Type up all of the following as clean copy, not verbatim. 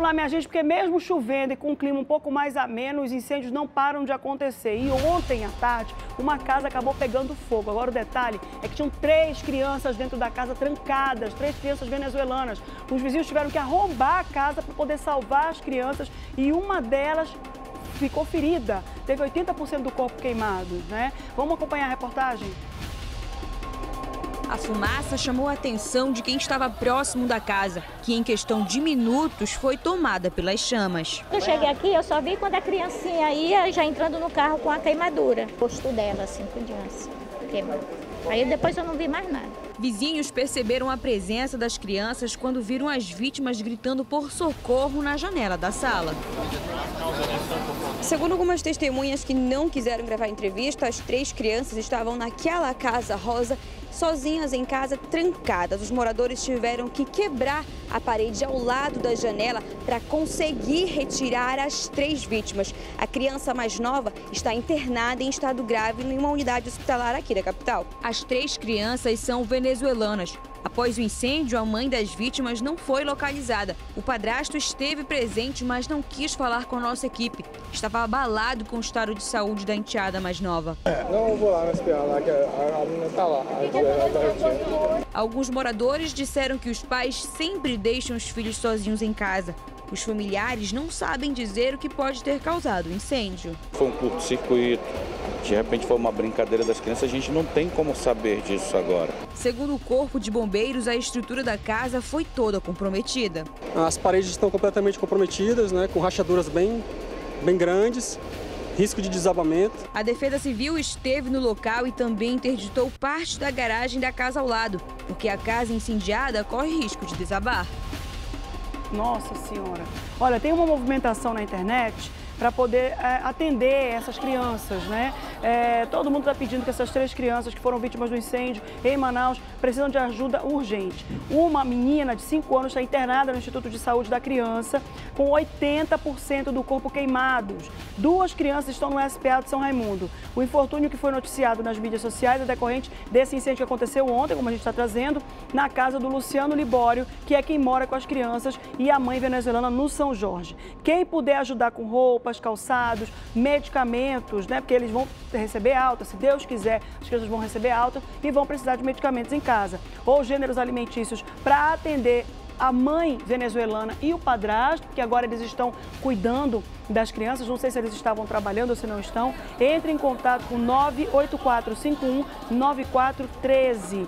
Vamos lá, minha gente, porque mesmo chovendo e com um clima um pouco mais ameno, os incêndios não param de acontecer. E ontem à tarde, uma casa acabou pegando fogo. Agora o detalhe é que tinham 3 crianças dentro da casa trancadas, 3 crianças venezuelanas. Os vizinhos tiveram que arrombar a casa para poder salvar as crianças e uma delas ficou ferida. Teve 80% do corpo queimado, né? Vamos acompanhar a reportagem? A fumaça chamou a atenção de quem estava próximo da casa, que em questão de minutos foi tomada pelas chamas. Quando eu cheguei aqui, eu só vi quando a criancinha ia já entrando no carro com a queimadura. O rosto dela, assim, por diante, queimou. Aí depois eu não vi mais nada. Vizinhos perceberam a presença das crianças quando viram as vítimas gritando por socorro na janela da sala. Segundo algumas testemunhas que não quiseram gravar entrevista, as 3 crianças estavam naquela casa rosa, sozinhas em casa, trancadas. Os moradores tiveram que quebrar a parede ao lado da janela para conseguir retirar as 3 vítimas. A criança mais nova está internada em estado grave em uma unidade hospitalar aqui da capital. As 3 crianças são venezuelanas. Após o incêndio, a mãe das vítimas não foi localizada. O padrasto esteve presente, mas não quis falar com a nossa equipe. Estava abalado com o estado de saúde da enteada mais nova. Não vou lá espiar lá, que a menina está lá. Alguns moradores disseram que os pais sempre deixam os filhos sozinhos em casa. Os familiares não sabem dizer o que pode ter causado o incêndio. Foi um curto-circuito, de repente foi uma brincadeira das crianças, a gente não tem como saber disso agora. Segundo o Corpo de Bombeiros, a estrutura da casa foi toda comprometida. As paredes estão completamente comprometidas, né, com rachaduras bem grandes, risco de desabamento. A Defesa Civil esteve no local e também interditou parte da garagem da casa ao lado, porque a casa incendiada corre risco de desabar. Nossa Senhora. Olha, tem uma movimentação na internet para poder atender essas crianças, né? Todo mundo está pedindo que essas 3 crianças que foram vítimas do incêndio em Manaus precisam de ajuda urgente. Uma menina de 5 anos está internada no Instituto de Saúde da Criança com 80% do corpo queimados. 2 crianças estão no SPA de São Raimundo. O infortúnio que foi noticiado nas mídias sociais é decorrente desse incêndio que aconteceu ontem, como a gente está trazendo, na casa do Luciano Libório, que é quem mora com as crianças e a mãe venezuelana no São Jorge. Quem puder ajudar com roupas, calçados, medicamentos, né? Porque eles vão receber alta, se Deus quiser, as crianças vão receber alta e vão precisar de medicamentos em casa. Ou gêneros alimentícios para atender a mãe venezuelana e o padrasto, que agora eles estão cuidando das crianças, não sei se eles estavam trabalhando ou se não estão. Entre em contato com 98451-9413,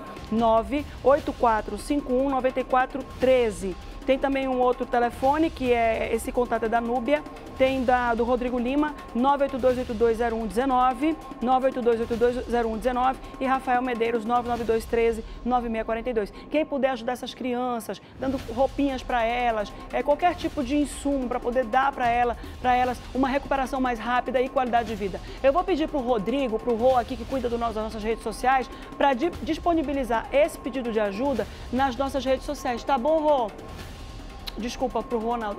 98451-9413. Tem também um outro telefone, que é esse contato é da Núbia, tem do Rodrigo Lima, 982820119, 982820119 e Rafael Medeiros, 99213-9642. Quem puder ajudar essas crianças, dando roupinhas para elas, qualquer tipo de insumo para poder dar para elas uma recuperação mais rápida e qualidade de vida. Eu vou pedir para o Rodrigo, para o Rô aqui, que cuida das nossas redes sociais, para disponibilizar esse pedido de ajuda nas nossas redes sociais. Tá bom, Rô? Desculpa, pro Ronaldo.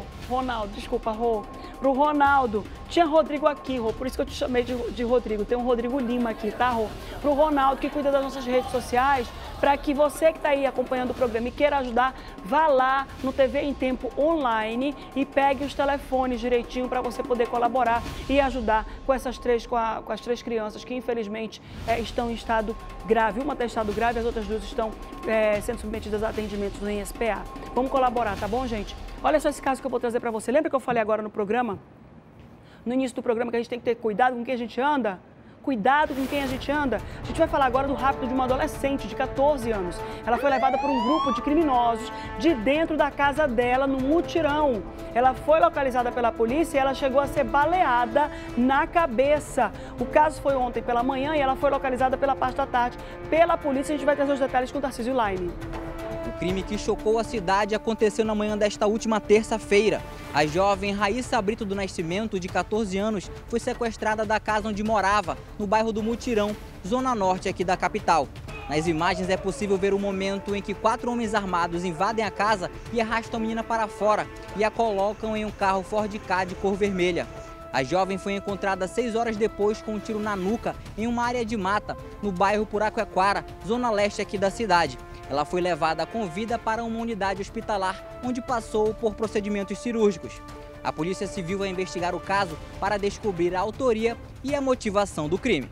Pro Ronaldo. Tinha Rodrigo aqui, Rô, por isso que eu te chamei de Rodrigo. Tem um Rodrigo Lima aqui, tá, Rô? Pro Ronaldo, que cuida das nossas redes sociais, para que você que está aí acompanhando o programa e queira ajudar, vá lá no TV em Tempo Online e pegue os telefones direitinho para você poder colaborar e ajudar com essas 3, com as 3 crianças que infelizmente estão em estado grave. Uma está em estado grave, as outras 2 estão sendo submetidas a atendimentos no SPA. Vamos colaborar, tá bom, gente? Olha só esse caso que eu vou trazer para você. Lembra que eu falei agora no programa, no início do programa, que a gente tem que ter cuidado com quem a gente anda? Cuidado com quem a gente anda. A gente vai falar agora do rapto de uma adolescente de 14 anos. Ela foi levada por um grupo de criminosos de dentro da casa dela, no mutirão. Ela foi localizada pela polícia e ela chegou a ser baleada na cabeça. O caso foi ontem pela manhã e ela foi localizada pela parte da tarde pela polícia. A gente vai trazer os detalhes com o Tarcísio Laine. O crime que chocou a cidade aconteceu na manhã desta última terça-feira. A jovem Raíssa Brito do Nascimento, de 14 anos, foi sequestrada da casa onde morava, no bairro do Mutirão, zona norte aqui da capital. Nas imagens é possível ver o momento em que 4 homens armados invadem a casa e arrastam a menina para fora e a colocam em um carro Ford Ka de cor vermelha. A jovem foi encontrada 6 horas depois com um tiro na nuca em uma área de mata, no bairro Puraquequara, zona leste aqui da cidade. Ela foi levada com vida para uma unidade hospitalar, onde passou por procedimentos cirúrgicos. A Polícia Civil vai investigar o caso para descobrir a autoria e a motivação do crime.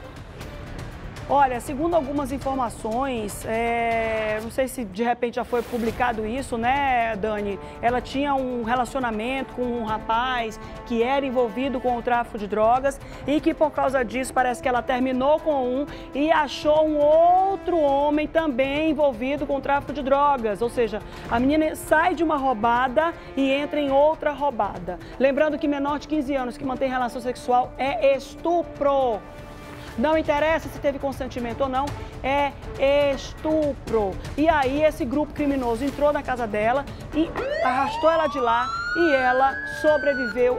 Olha, segundo algumas informações, não sei se de repente já foi publicado isso, né, Dani? Ela tinha um relacionamento com um rapaz que era envolvido com o tráfico de drogas e que por causa disso parece que ela terminou com um e achou um outro homem também envolvido com o tráfico de drogas. Ou seja, a menina sai de uma roubada e entra em outra roubada. Lembrando que menor de 15 anos que mantém relação sexual é estupro. Não interessa se teve consentimento ou não, é estupro. E aí esse grupo criminoso entrou na casa dela e arrastou ela de lá e ela sobreviveu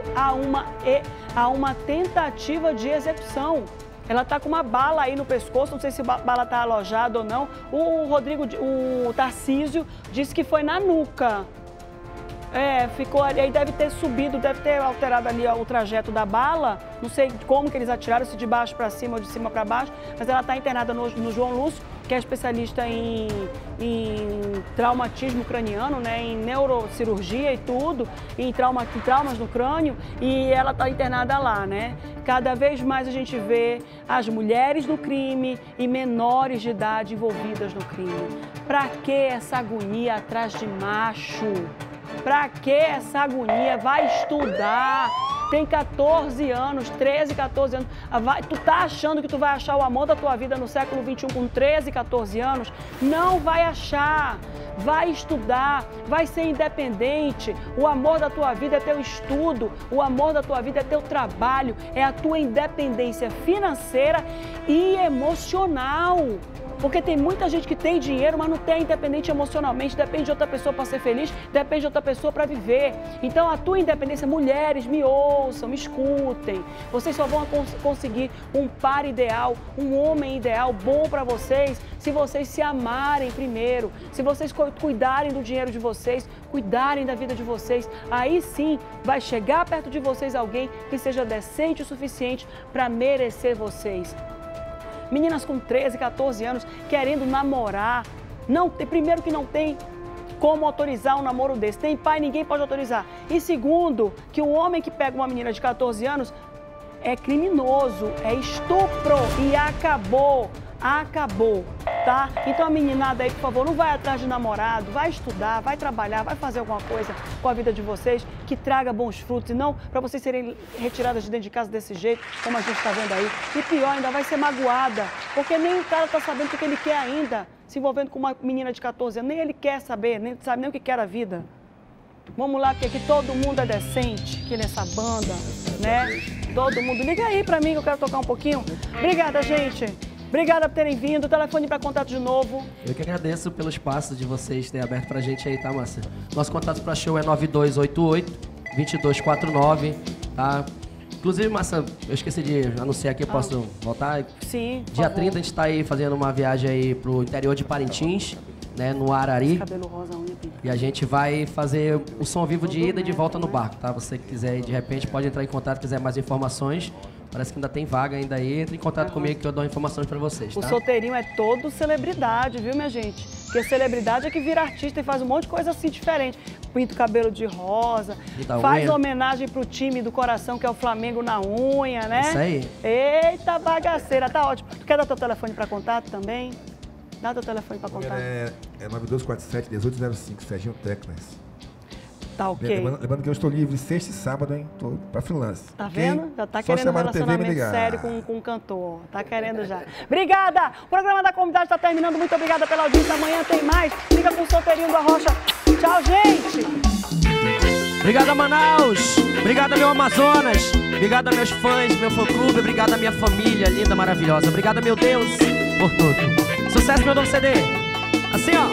a uma tentativa de execução. Ela tá com uma bala aí no pescoço, não sei se a bala tá alojada ou não. O Tarcísio disse que foi na nuca. Ficou ali, aí deve ter subido, deve ter alterado ali o trajeto da bala. Não sei como que eles atiraram, se de baixo para cima ou de cima para baixo, mas ela está internada no João Lúcio, que é especialista em traumatismo craniano, né, em neurocirurgia e tudo, em traumas no crânio, e ela está internada lá, né? Cada vez mais a gente vê as mulheres no crime e menores de idade envolvidas no crime. Pra que essa agonia atrás de macho? Pra que essa agonia? Vai estudar. Tem 14 anos, 13, 14 anos. Tu tá achando que tu vai achar o amor da tua vida no século XXI com 13, 14 anos? Não vai achar. Vai estudar, vai ser independente. O amor da tua vida é teu estudo, o amor da tua vida é teu trabalho, é a tua independência financeira e emocional. Porque tem muita gente que tem dinheiro, mas não tem independente emocionalmente, depende de outra pessoa para ser feliz, depende de outra pessoa para viver. Então a tua independência, mulheres, me ouçam, me escutem. Vocês só vão conseguir um par ideal, um homem ideal bom para vocês, se vocês se amarem primeiro, se vocês cuidarem do dinheiro de vocês, cuidarem da vida de vocês. Aí sim vai chegar perto de vocês alguém que seja decente o suficiente para merecer vocês. Meninas com 13, 14 anos querendo namorar. Primeiro que não tem como autorizar um namoro desse. Tem pai, ninguém pode autorizar. E segundo, que o homem que pega uma menina de 14 anos é criminoso, é estupro e acabou, tá? Então a meninada aí, por favor, não vai atrás de namorado, vai estudar, vai trabalhar, vai fazer alguma coisa com a vida de vocês que traga bons frutos e não para vocês serem retiradas de dentro de casa desse jeito, como a gente está vendo aí. E pior, ainda vai ser magoada, porque nem o cara tá sabendo o que ele quer ainda, se envolvendo com uma menina de 14 anos, nem ele quer saber, nem sabe nem o que quer a vida. Vamos lá, que aqui todo mundo é decente, aqui nessa banda, né? Todo mundo. Liga aí pra mim que eu quero tocar um pouquinho. Obrigada, gente. Obrigada por terem vindo. Telefone para contato de novo. Eu que agradeço pelo espaço de vocês terem aberto pra gente aí, tá, Márcia? Nosso contato para show é 9288-2249, tá? Inclusive, Márcia, eu esqueci de anunciar aqui, posso voltar? Sim, Dia 30 a gente tá aí fazendo uma viagem aí pro interior de Parintins, né, no Arari. Cabelo rosa, unha pinta. E a gente vai fazer o som vivo de ida e de volta no barco, tá? Você que quiser, de repente, pode entrar em contato, quiser mais informações. Parece que ainda tem vaga ainda aí. Entre em contato comigo que eu dou informações pra vocês, tá? O solteirinho é todo celebridade, viu, minha gente? Porque celebridade é que vira artista e faz um monte de coisa assim diferente. Pinta o cabelo de rosa, faz homenagem pro time do coração, que é o Flamengo na unha, né? Isso aí. Eita bagaceira, tá ótimo. Tu quer dar teu telefone pra contato também? Dá teu telefone pra contato. É 9247-1805, Serginho Teclas. Tá ok. Lembrando que eu estou livre sexta e sábado, hein? Tô pra freelance. Tá okay? vendo? Já tá Só querendo um relacionamento sério com um cantor. Tá querendo já. Obrigada! O programa da comunidade tá terminando. Muito obrigada pela audiência. Amanhã tem mais. Fica com o solteirinho da Rocha. Tchau, gente! Obrigado, Manaus! Obrigado, meu Amazonas! Obrigado, meus fãs, meu fã-clube. Obrigado, minha família linda, maravilhosa. Obrigado, meu Deus, por tudo. Sucesso, meu novo CD. Assim, ó.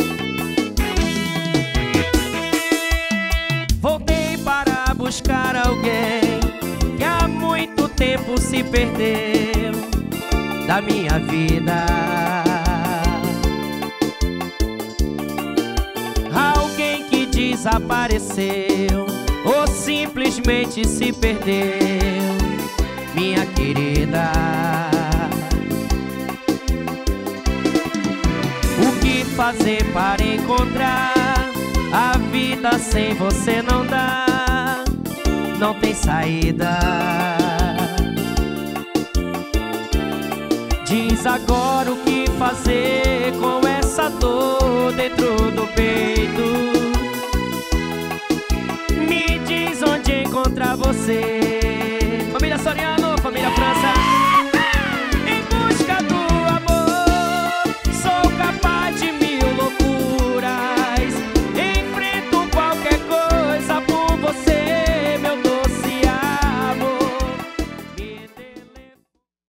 Voltei para buscar alguém que há muito tempo se perdeu da minha vida. Alguém que desapareceu ou simplesmente se perdeu, minha querida. O que fazer para encontrar? A vida sem você não dá, não tem saída. Diz agora o que fazer com essa dor dentro do peito.